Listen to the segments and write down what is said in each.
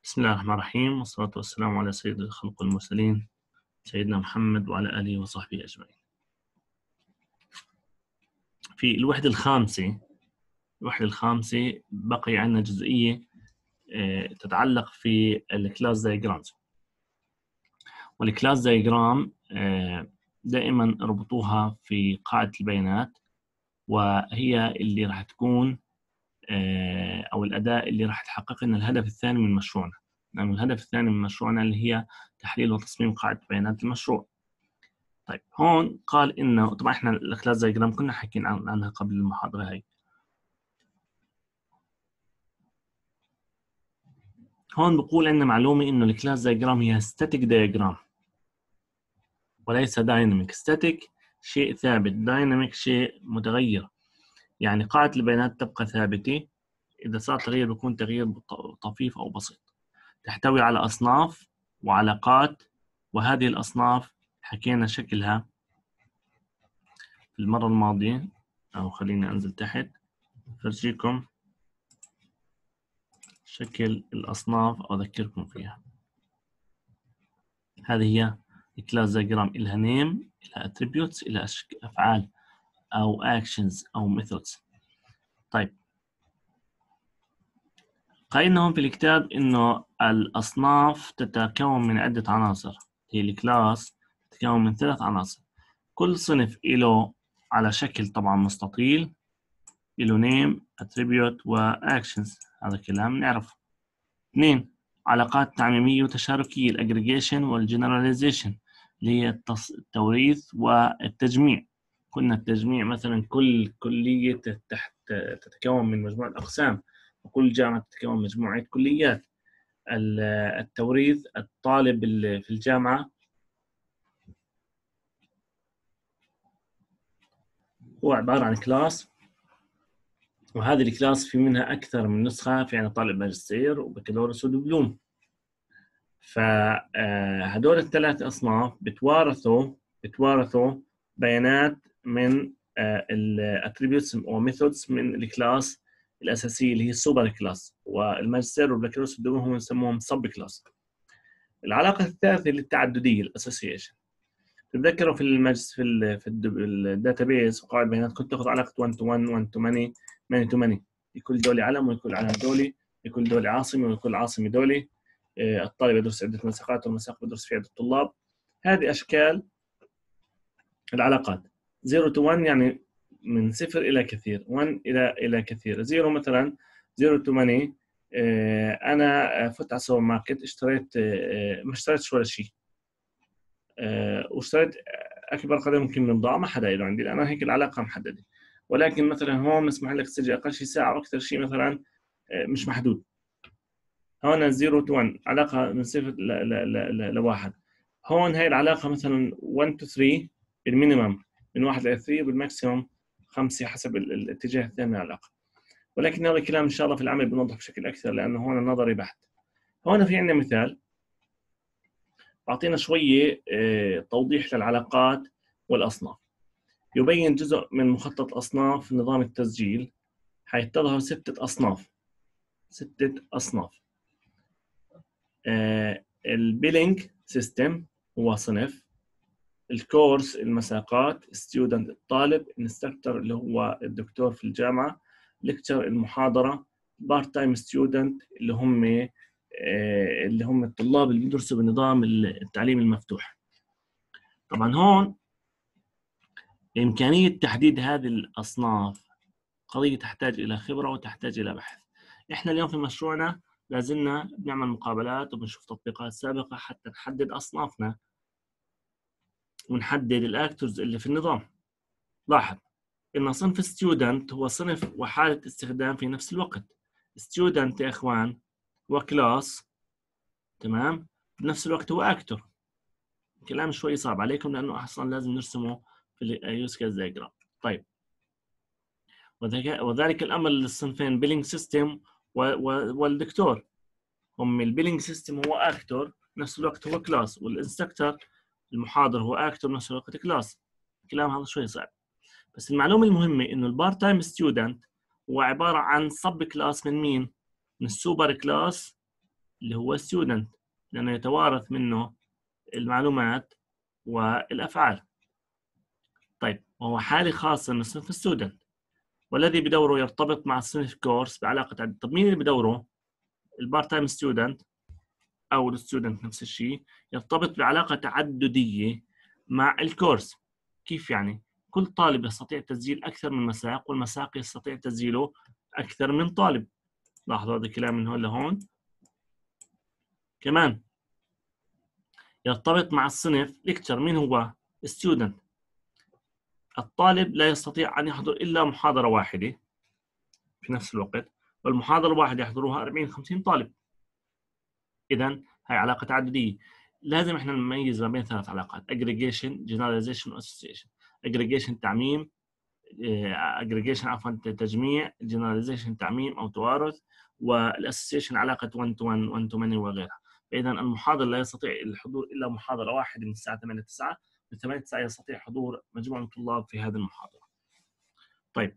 بسم الله الرحمن الرحيم، والصلاة والسلام على سيد الخلق المرسلين سيدنا محمد وعلى آله وصحبه أجمعين. في الوحدة الخامسة بقي عندنا جزئية تتعلق في الكلاس دايجرامز. والكلاس دايجرام دائما ربطوها في قاعدة البيانات، وهي اللي راح تكون أو الأداة اللي راح تحقق لنا الهدف الثاني من مشروعنا. لأن الهدف الثاني من مشروعنا اللي هي تحليل وتصميم قاعدة بيانات المشروع. طيب هون قال إنه طبعا إحنا الكلاس دايجرام كنا حاكيين عنها قبل المحاضرة هاي. هون بقول عندنا معلومة إنه الكلاس دايجرام هي ستاتيك دايجرام وليس دايناميك. ستاتيك شيء ثابت، دايناميك شيء متغير. يعني قاعدة البيانات تبقى ثابتة، إذا صار تغيير بيكون تغيير طفيف أو بسيط. تحتوي على أصناف وعلاقات، وهذه الأصناف حكينا شكلها في المرة الماضية، أو خليني أنزل تحت فرجيكم شكل الأصناف أو أذكركم فيها. هذه هي الكلاس دايجرام، إلها نيم، إلها attributes، إلها أفعال أو actions أو methods. طيب قايلنا هون في الكتاب إنه الأصناف تتكون من عدة عناصر. هي الكلاس تتكون من 3 عناصر، كل صنف له على شكل طبعا مستطيل، له name attribute وactions. هذا الكلام نعرفه. 2 علاقات تعميمية وتشاركية، الاجريجيشن والجنراليزيشن اللي هي التوريث والتجميع. قلنا التجميع مثلا كل كلية تتكون من مجموعة أقسام، وكل جامعة تتكون من مجموعة كليات. التوريث الطالب في الجامعة هو عبارة عن كلاس، وهذه الكلاس في منها أكثر من نسخة، في عندنا طالب ماجستير وبكالوريوس ودبلوم. فهدول ال3 أصناف بتوارثوا بيانات من الاتريبيوتس او ميثودز من الكلاس الأساسية اللي هي السوبر كلاس، والماجستير والبكالوريوس والدبلوم هم يسموهم سب كلاس. العلاقة الثالثة اللي التعددية الاسوسيشن. تتذكروا في الداتابيز وقواعد البيانات كنت تاخذ علاقة 1 to 1 1 to many many to many، لكل دولة علم ولكل علم دولي، لكل دولة عاصمة ولكل عاصمة دولي. الطالب يدرس عدة مساقات والمساق يدرس في عدة طلاب. هذه أشكال العلاقات. 0 to 1 يعني من صفر إلى كثير، 1 إلى كثير. 0 مثلا 0 to many، أنا فت على السوبر ماركت اشتريت، ما اشتريتش ولا شيء، واشتريت أكبر قدر ممكن من بضاعة ما حدا له عندي، لأن هيك العلاقة محددة. ولكن مثلا هون مسمح لك تسجل أقل شيء ساعة وأكثر شيء مثلا مش محدود. هون 0 to 1 علاقة من 0 ل1. هون هاي العلاقة مثلا 1 to 3 المينيمم، من 1 ل 3، بالماكسيموم 5 حسب الاتجاه الثاني من العلاقة. ولكن هذا الكلام إن شاء الله في العمل بنوضح بشكل أكثر، لأنه هون نظري بحت. هون في عندنا مثال أعطينا شوية توضيح للعلاقات والأصناف. يبين جزء من مخطط أصناف نظام التسجيل، حيث تظهر 6 أصناف. 6 أصناف. البيلينج سيستم هو صنف، الكورس المساقات، ستودنت الطالب، انستراكتور اللي هو الدكتور في الجامعة، ليكتشر المحاضرة، بارت تايم ستودنت اللي هم الطلاب اللي بيدرسوا بنظام التعليم المفتوح. طبعا هون إمكانية تحديد هذه الأصناف قضية تحتاج إلى خبرة وتحتاج إلى بحث. إحنا اليوم في مشروعنا لازلنا بنعمل مقابلات وبنشوف تطبيقات سابقة حتى نحدد أصنافنا ونحدد الأكتورز اللي في النظام. لاحظ إن صنف ستودنت هو صنف وحالة استخدام في نفس الوقت. ستودنت يا إخوان هو كلاس، تمام، بنفس الوقت هو أكتور. كلام شوي صعب عليكم لأنه أصلا لازم نرسمه في اليوز كيس دايجرام. طيب، وذلك الأمر للصنفين بيلينج سيستم والدكتور. هم البيلينج سيستم هو أكتور نفس الوقت هو كلاس، والإنستراكتور المحاضر هو أكتور نفس الوقت كلاس. الكلام هذا شوي صعب، بس المعلومة المهمة إنه البارت تايم ستودنت هو عبارة عن سب كلاس من مين؟ من السوبر كلاس اللي هو student، لأنه يتوارث منه المعلومات والأفعال. طيب وهو حالة خاصة من صنف student، والذي بدوره يرتبط مع الصنف كورس بعلاقة عدد. طب مين اللي بدوره؟ البارت تايم ستودنت أو الستودنت نفس الشيء، يرتبط بعلاقة تعددية مع الكورس. كيف يعني؟ كل طالب يستطيع تسجيل أكثر من مساق، والمساق يستطيع تسجيله أكثر من طالب. لاحظوا هذا الكلام من هون لهون. كمان يرتبط مع الصنف ليكتشر. مين هو؟ ستودنت. الطالب لا يستطيع أن يحضر إلا محاضرة واحدة في نفس الوقت، والمحاضرة الواحدة يحضروها 40-50 طالب. إذا هي علاقة تعددية. لازم احنا نميز ما بين ثلاث علاقات: aggregation، generalization، و association. aggregation تعميم، aggregation عفوا تجميع، generalization تعميم أو توارث، والassociation علاقة one to one، one to many وغيرها. فإذا المحاضر لا يستطيع الحضور إلا محاضرة واحدة من الساعة 8 ل 9، من 8 ل 9 يستطيع حضور مجموعة من الطلاب في هذه المحاضرة. طيب،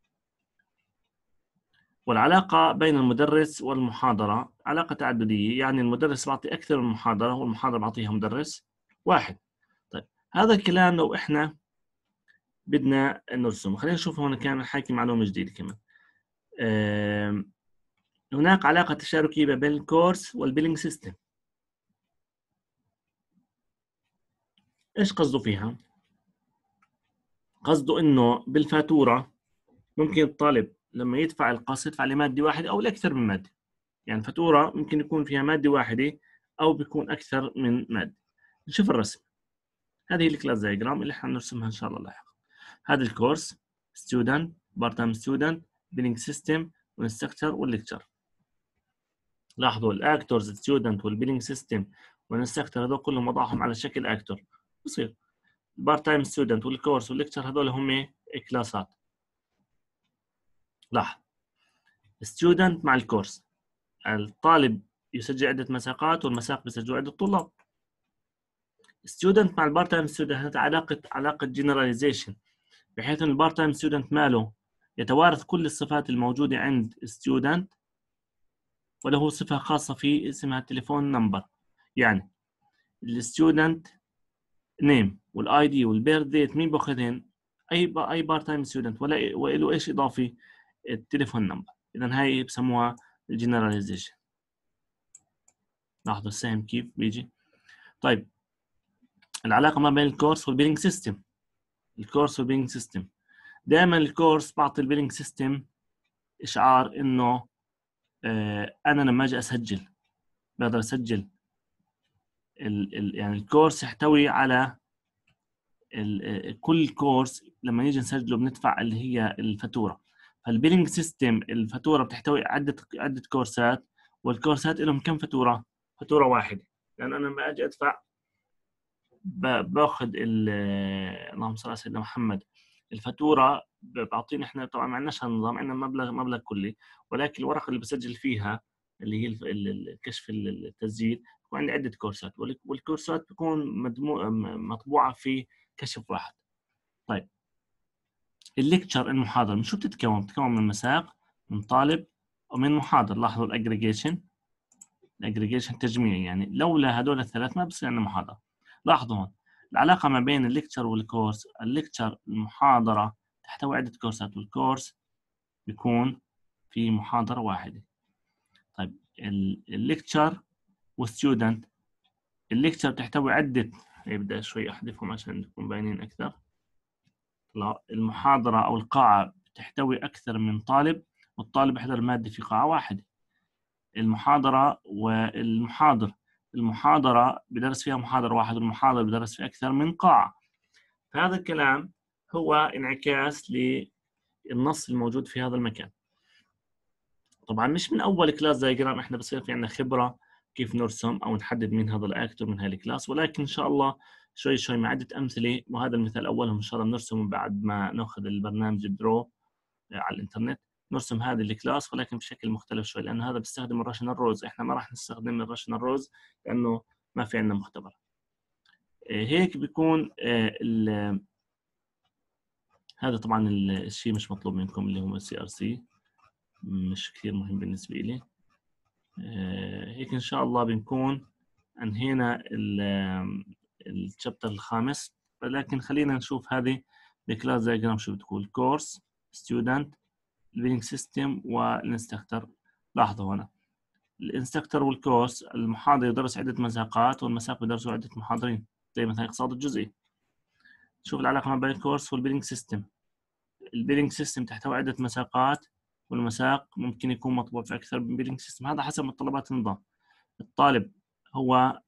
والعلاقة بين المدرس والمحاضرة علاقة تعددية، يعني المدرس بعطي أكثر من محاضرة والمحاضرة بعطيها مدرس واحد. طيب هذا الكلام لو إحنا بدنا نرسم، خلينا نشوف هون كان حاكي معلومة جديدة كمان. هناك علاقة تشاركية بين الكورس والبيلينج سيستم. إيش قصده فيها؟ قصده إنه بالفاتورة ممكن الطالب لما يدفع القسط يدفع لمادة واحدة أو لأكثر من مادة. يعني فاتورة ممكن يكون فيها مادة واحدة أو بيكون أكثر من مادة. نشوف الرسم. هذه الكلاس دايجرام اللي حنرسمها إن شاء الله لاحقا. هذا الكورس ستودنت، بارت تايم ستودنت، بيلينج سيستم، والانستراكتور، والليكتشر. لاحظوا الاكتورز ستودنت والبيلينج سيستم والانستراكتور هذول كلهم وضعهم على شكل اكتور. بصير البارت تايم ستودنت والكورس والليكتشر هذول هم كلاسات. لاحظ ستودنت مع الكورس، الطالب يسجل عدة مساقات والمساق بيسجلوا عدة طلاب. ستودنت مع البارت تايم ستودنت علاقة جنراليزيشن، بحيث ان البارت تايم ستودنت ماله يتوارث كل الصفات الموجودة عند ستودنت، وله صفة خاصة فيه اسمها التليفون نمبر. يعني الستودنت نيم والاي دي والبيرث ديت مين باخذهن؟ اي بارت تايم ستودنت، وله ايش اضافي؟ التليفون نمبر. اذا هاي بسموها الجنراليزيشن. لاحظوا السهم كيف بيجي. طيب العلاقة ما بين الكورس والبيلينج سيستم. الكورس والبيلينج سيستم، دائما الكورس بعطي البيلينج سيستم اشعار انه انا لما اجي اسجل بقدر اسجل يعني الكورس يحتوي على كل كورس لما نيجي نسجله بندفع اللي هي الفاتوره. فالبيلينج سيستم الفاتوره بتحتوي عده كورسات، والكورسات لهم كم فاتوره؟ فاتوره واحده. لان انا لما اجي ادفع باخذ اللهم صل على سيدنا محمد، الفاتوره بعطينا احنا طبعا ما عندناش هالنظام، عندنا مبلغ كلي، ولكن الورقه اللي بسجل فيها اللي هي الكشف التسجيل بيكون عندي عده كورسات، والكورسات بتكون مطبوعه في كشف واحد. طيب الليكتشر المحاضره من شو بتتكون؟ بتتكون من مساق، من طالب، ومن محاضر. لاحظوا الاجريجيشن تجميع، يعني لولا هدول الثلاث ما بصير عندنا محاضره. لاحظوا هون العلاقه ما بين الليكتشر والكورس. الليكتشر المحاضره تحتوي عده كورسات، والكورس بيكون في محاضره واحده. طيب الليكتشر والستودنت، الليكتشر تحتوي عده، بدي شوي احذفهم عشان تكون باينين اكثر. لا، المحاضره او القاعه تحتوي اكثر من طالب، والطالب يحضر ماده في قاعه واحده. المحاضره والمحاضر، المحاضرة بدرس فيها محاضر واحد، والمحاضر بدرس في أكثر من قاعة. فهذا الكلام هو انعكاس للنص الموجود في هذا المكان. طبعا مش من أول كلاس دايجرام إحنا بصير في عندنا خبرة كيف نرسم أو نحدد مين هذا الأكتور من هاي الكلاس، ولكن إن شاء الله شوي شوي مع عدة أمثلة، وهذا المثال أولهم إن شاء الله بنرسمه بعد ما نأخذ البرنامج برو على الإنترنت. نرسم هذه الكلاس ولكن بشكل مختلف شوي، لأن هذا بيستخدم الراشنال روز، إحنا ما راح نستخدم الراشنال روز لأنه ما في عندنا مختبر. هيك بيكون هذا طبعا الشيء مش مطلوب منكم اللي هو CRC، مش كثير مهم بالنسبة لي. هيك إن شاء الله بنكون أنهينا الشابتر الخامس. ولكن خلينا نشوف هذه الكلاس دايجرام شو بتقول. كورس، ستودنت، البيلينج سيستم، والانستراكتور. لاحظوا هنا الانستراكتور والكورس، المحاضر يدرس عدة مساقات والمساق يدرسوا عدة محاضرين، زي مثلا اقتصاد الجزئي. شوف العلاقة ما بين الكورس والبيلينج سيستم. البيلينج سيستم تحتوي عدة مساقات، والمساق ممكن يكون مطبوع في أكثر من بيلينج سيستم، هذا حسب متطلبات النظام. الطالب هو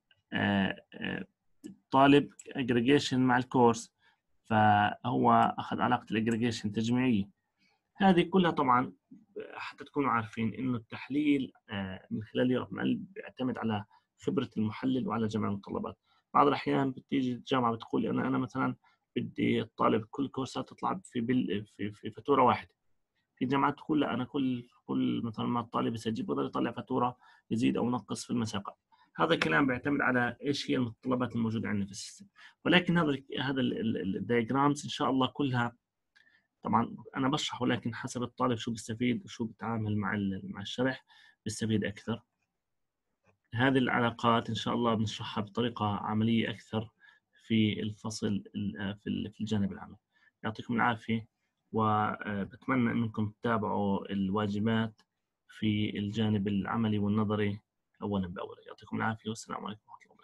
طالب اجريجيشن مع الكورس، فهو أخذ علاقة الاجريجيشن تجميعية. هذه كلها طبعا حتى تكونوا عارفين إنه التحليل من خلال يوم بيعتمد على خبرة المحلل وعلى جمع المتطلبات. بعض الأحيان بتيجي الجامعة بتقول أنا مثلا بدي الطالب كل كورسات تطلع في فاتورة واحدة. في جامعات تقول لا، أنا كل مثلا ما الطالب يسجل بقدر يطلع فاتورة يزيد أو ينقص في المساقات. هذا الكلام بيعتمد على ايش هي المتطلبات الموجوده عندنا في السيستم. ولكن هذا الدايجرامز ان شاء الله كلها طبعا انا بشرح، ولكن حسب الطالب شو بيستفيد وشو بيتعامل مع الشرح بيستفيد اكثر. هذه العلاقات ان شاء الله بنشرحها بطريقه عمليه اكثر في الفصل في الجانب العملي. يعطيكم العافيه، وبتمنى انكم تتابعوا الواجبات في الجانب العملي والنظري اولا باول. يعطيكم العافيه والسلام عليكم ورحمه الله.